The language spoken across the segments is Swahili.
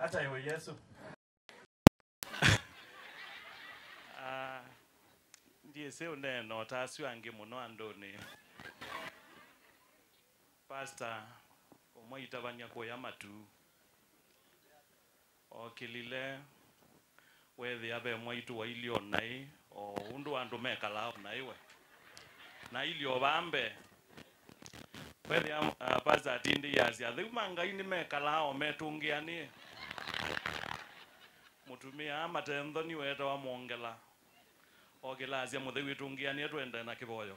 Hata iwe Yesu. Ndiye se uneno taswi ange muno andone. Pastor omwaita banyako ya matu. Okilile wethi abe mwaitu wa ilio nai o undu andu mekala naiwe. Na ilio bambe. Wethi pastor atindi yazi athuma ngai ni mekala o metungiani. Mutumia matendo ni weta wa mwongela. Ogelazi muthe Kwitungiania twende na kiboyo.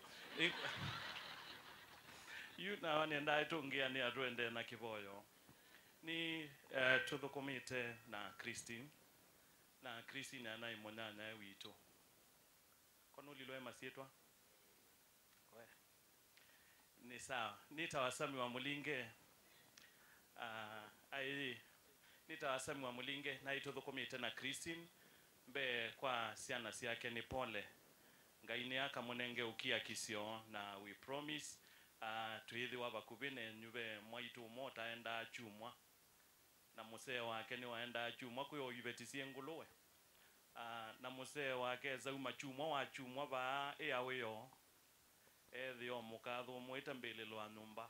Na nenda Kwitungiania twende na kiboyo. Ni tuthukumite na Christine. Na Christine anai monana wito. Kono lilwe masietwa? Ni sawa. Nita Sammy wa Mulinge. Nita Sammy wa Mulinge na ituthukumite na Christine. Mbe kwa siana siake ni pole. Ngaini aka munenge ukia kisio na we promise tuithi wabakubine nyube mwaitu mota enda chumwa. Na musee wake ni waenda chumwa kuyo yibetisie nguluwe. Na musee wake zauma chumwa wa chumwa ba eaweyo. Thio mukathu mwita mbele lwa numba.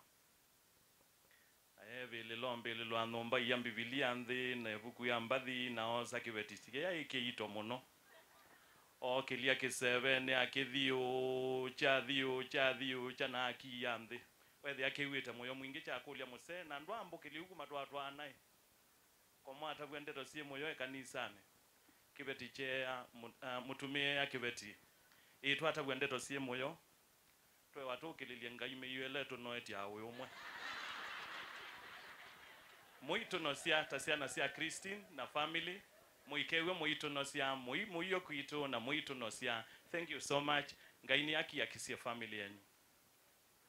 Vile lo mbele lwa numba ya Biblia nthi na buku ya mbathi na osa kibetisie ya ikiito muno. O kilia kisebe ni akithio cha na akiya nthi. Wethi akiwite moyo mwingi cha kulia musee na ndwambo kiliuku matwatwa nai. Komo atagwendeto sie moyo ekanisane. Kibeti chea mutumie ya kibeti. Itwa atagwendeto sie moyo. Twe watu kililia ngai meyuele tunoeti awe umwe. Muito nosia tasiana sia Christine na family. Muikewe muito nosia muyo kuito na muito nosia. Thank you so much. Ngaini yaki ya kisia family yenyu.